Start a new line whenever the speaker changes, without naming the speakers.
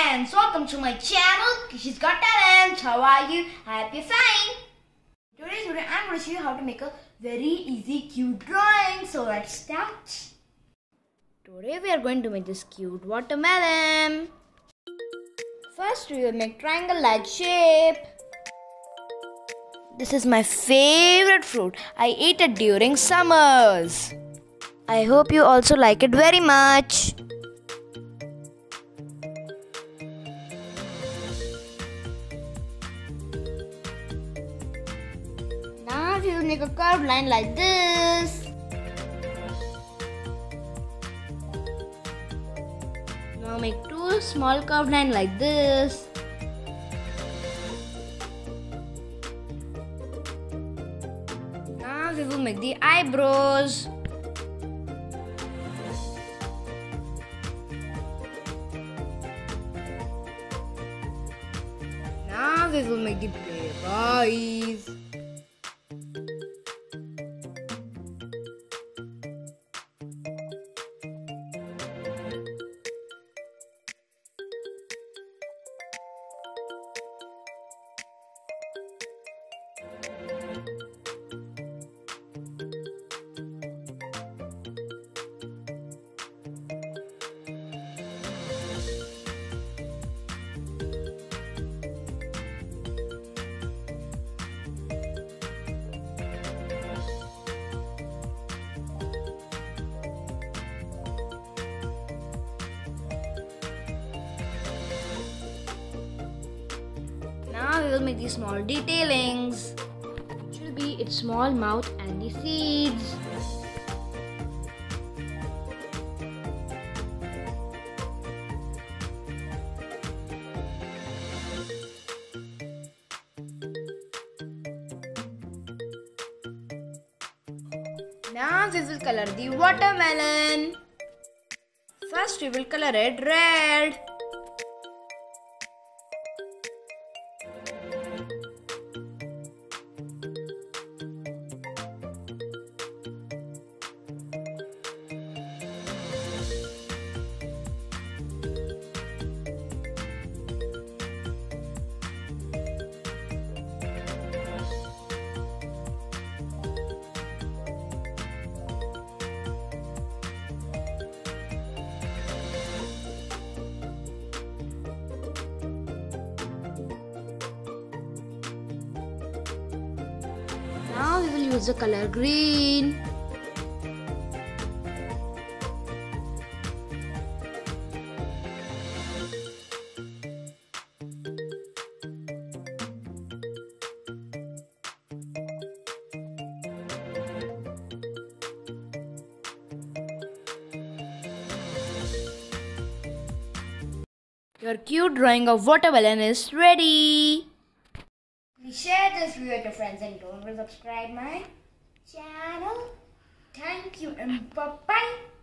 friends, welcome to my channel Kishi's Got Talent. How are you? I hope you're fine. Today I'm going to show you how to make a very easy cute drawing. So let's start. Today we are going to make this cute watermelon. First we will make triangle-like shape. This is my favorite fruit. I eat it during summers. I hope you also like it very much. Now we will make a curved line like this. Now make two small curved lines like this. Now we will make the eyebrows. Now we will make the pair of eyes. Now we will make the small detailings. It will be its small mouth and the seeds. Now we will color the watermelon. First we will color it red. Now we will use the color green. Your cute drawing of watermelon is ready. Please share this video with your friends and don't forget to subscribe my channel. Thank you and bye-bye.